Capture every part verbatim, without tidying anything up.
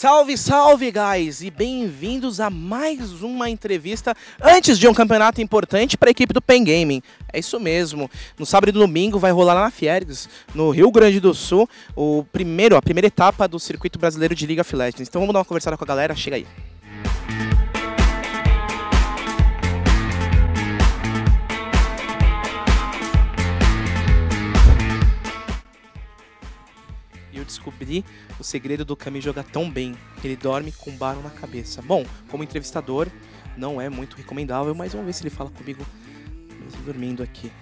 Salve, salve, guys! E bem-vindos a mais uma entrevista antes de um campeonato importante para a equipe do Pen Gaming. É isso mesmo. No sábado e domingo vai rolar lá na Fiergs, no Rio Grande do Sul, o primeiro, a primeira etapa do circuito brasileiro de League of Legends. Então vamos dar uma conversada com a galera, chega aí. Eu descobri o segredo do Kami jogar tão bem. Ele dorme com um barulho na cabeça. Bom, como entrevistador, não é muito recomendável, mas vamos ver se ele fala comigo mesmo dormindo aqui.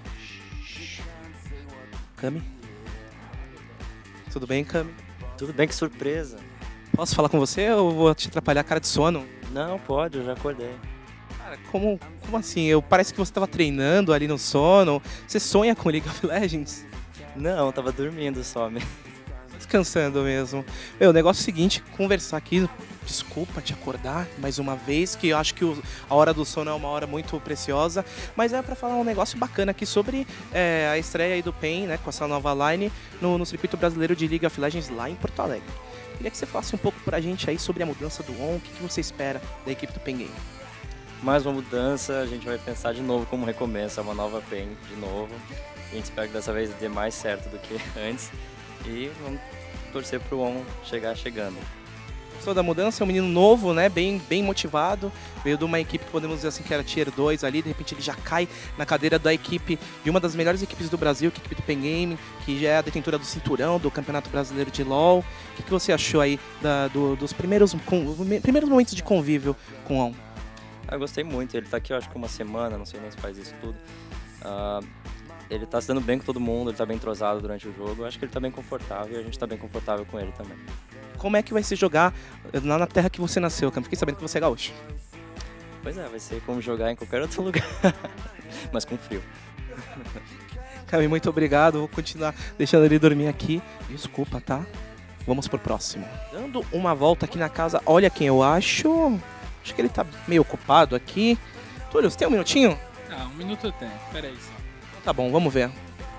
Kami? Tudo bem, Kami? Tudo bem, que surpresa. Posso falar com você ou vou te atrapalhar, cara de sono? Não, pode, eu já acordei. Cara, como, como assim? Eu, parece que você estava treinando ali no sono. Você sonha com League of Legends? Não, eu tava dormindo só, mesmo. Descansando mesmo. Meu, o negócio é o seguinte, conversar aqui, desculpa te acordar mais uma vez, que eu acho que o, a hora do sono é uma hora muito preciosa, mas é para falar um negócio bacana aqui sobre é, a estreia aí do Pen, né, com essa nova line no, no circuito brasileiro de League of Legends lá em Porto Alegre. Queria que você falasse um pouco pra gente aí sobre a mudança do O N, o que, que você espera da equipe do Pen Game. Mais uma mudança, a gente vai pensar de novo como recomeça, uma nova Pen de novo. A gente espera que dessa vez dê mais certo do que antes. E vamos torcer pro O N chegar chegando. Gostou da mudança? É um menino novo, né? Bem, bem motivado. Veio de uma equipe que podemos dizer assim que era Tier dois ali. De repente ele já cai na cadeira da equipe, de uma das melhores equipes do Brasil, que é a equipe do Pen Game, que já é a detentora do cinturão do Campeonato Brasileiro de LoL. O que, que você achou aí da, do, dos primeiros, com, primeiros momentos de convívio com o O N? Ah, eu gostei muito. Ele tá aqui, eu acho que uma semana, não sei nem se faz isso tudo. Uh... Ele tá se dando bem com todo mundo, ele tá bem entrosado durante o jogo. Eu acho que ele tá bem confortável e a gente tá bem confortável com ele também. Como é que vai ser jogar lá na terra que você nasceu, Cam? Fiquei sabendo que você é gaúcho. Pois é, vai ser como jogar em qualquer outro lugar, mas com frio. Cam, muito obrigado. Vou continuar deixando ele dormir aqui. Desculpa, tá? Vamos pro próximo. Dando uma volta aqui na casa, olha quem eu acho. Acho que ele tá meio ocupado aqui. Túlio, você tem um minutinho? Ah, um minuto eu tenho. Pera aí só. Tá bom, vamos ver.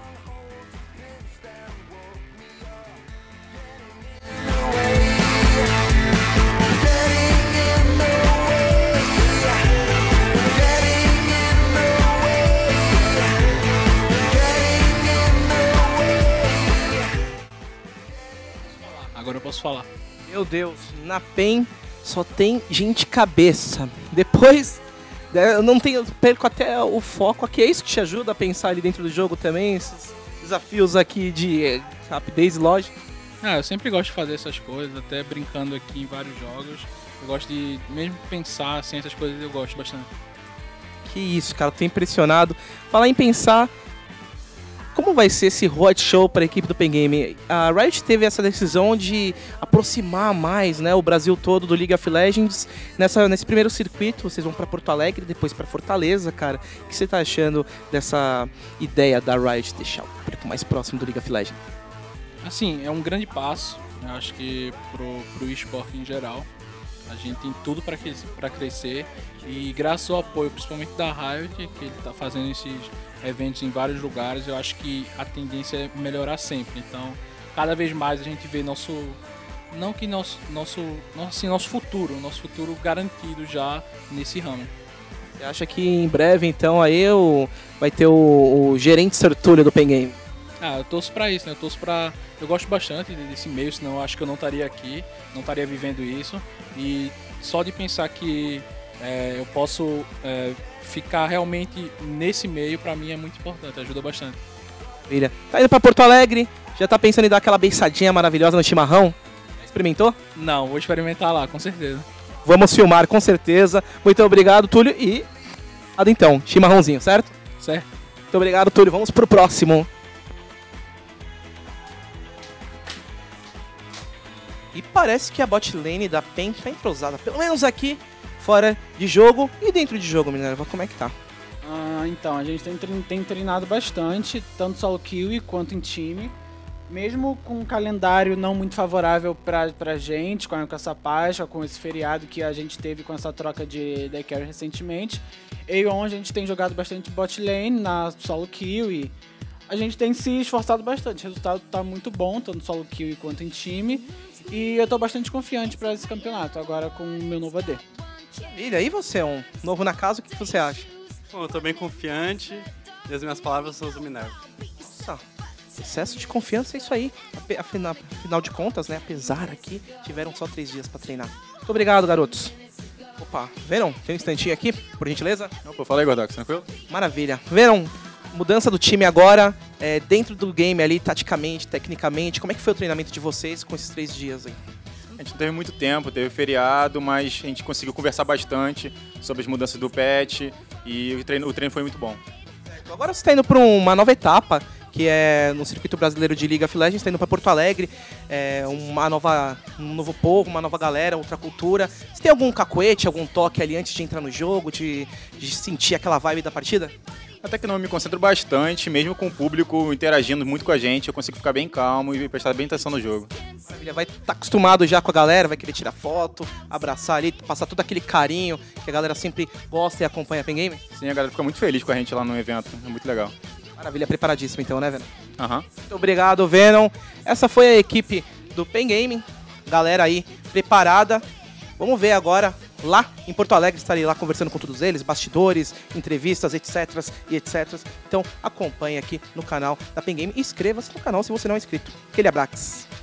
Agora eu posso falar. Meu Deus, na Pen só tem gente cabeça. Depois... Eu não tenho, perco até o foco aqui. É isso que te ajuda a pensar ali dentro do jogo também? Esses desafios aqui de rapidez e lógica? Ah, eu sempre gosto de fazer essas coisas, até brincando aqui em vários jogos. Eu gosto de, mesmo pensar assim, essas coisas eu gosto bastante. Que isso, cara, tô impressionado. Falar em pensar, como vai ser esse hot show para a equipe do Pen Game? A Riot teve essa decisão de aproximar mais, né, o Brasil todo do League of Legends. Nessa, nesse primeiro circuito, vocês vão para Porto Alegre, depois para Fortaleza, cara. O que você tá achando dessa ideia da Riot deixar o público mais próximo do League of Legends? Assim, é um grande passo, eu acho que pro, pro esporte em geral. A gente tem tudo para para crescer e graças ao apoio, principalmente da Riot, que ele tá fazendo esses eventos em vários lugares, eu acho que a tendência é melhorar sempre. Então, cada vez mais a gente vê nosso, não que nosso, nosso, nosso, assim, nosso futuro, nosso futuro garantido já nesse ramo. Você acha que em breve, então, aí o, vai ter o, o gerente Sertúlio do Pen Game? Ah, eu torço pra isso, né? Eu torço pra... Eu gosto bastante desse meio, senão eu acho que eu não estaria aqui, não estaria vivendo isso. E só de pensar que é, eu posso é, ficar realmente nesse meio, pra mim é muito importante, ajuda bastante. Filha, tá indo pra Porto Alegre, já tá pensando em dar aquela beiçadinha maravilhosa no chimarrão? Experimentou? Não, vou experimentar lá, com certeza. Vamos filmar, com certeza. Muito obrigado, Túlio. E... então, chimarrãozinho, certo? Certo. Muito obrigado, Túlio. Vamos pro próximo. E parece que a bot lane da Pen tá entrosada, pelo menos aqui, fora de jogo e dentro de jogo, Minerva. Como é que tá? Ah, então, a gente tem, tem treinado bastante, tanto solo kill quanto em time. Mesmo com um calendário não muito favorável pra, pra gente, com essa Páscoa, com esse feriado que a gente teve com essa troca de D Carry recentemente, eu e o On a gente tem jogado bastante bot lane na solo kill e a gente tem se esforçado bastante. O resultado tá muito bom, tanto solo kill quanto em time. E eu tô bastante confiante para esse campeonato, agora com o meu novo A D. E aí você, um novo na casa, o que você acha? Bom, eu tô bem confiante e as minhas palavras são as do Minerva. Nossa, excesso de confiança é isso aí. Ape- Afinal, afinal de contas, né? Apesar aqui, tiveram só três dias pra treinar. Muito obrigado, garotos. Opa, Venom, tem um instantinho aqui, por gentileza? Opa, fala aí, Gordox, tranquilo? Maravilha. Venom, mudança do time agora, é, dentro do game ali, taticamente, tecnicamente, como é que foi o treinamento de vocês com esses três dias aí? A gente não teve muito tempo, teve feriado, mas a gente conseguiu conversar bastante sobre as mudanças do patch e o treino, o treino foi muito bom. Agora você está indo para uma nova etapa, que é no circuito brasileiro de League of Legends, está indo para Porto Alegre, é, uma nova, um novo povo, uma nova galera, outra cultura. Você tem algum cacuete, algum toque ali antes de entrar no jogo, de, de sentir aquela vibe da partida? Até que não, eu me concentro bastante, mesmo com o público interagindo muito com a gente, eu consigo ficar bem calmo e prestar bem atenção no jogo. Maravilha, vai estar acostumado já com a galera, vai querer tirar foto, abraçar ali, passar todo aquele carinho que a galera sempre gosta e acompanha a Pen Game? Sim, a galera fica muito feliz com a gente lá no evento, é muito legal. Maravilha, preparadíssimo então, né, Venom? Aham. Muito obrigado, Venom. Essa foi a equipe do Pen Gaming. Galera aí preparada. Vamos ver agora lá em Porto Alegre. Estarei lá conversando com todos eles, bastidores, entrevistas, etc e etc. Então acompanhe aqui no canal da Pen Game e inscreva-se no canal se você não é inscrito. Aquele abraço.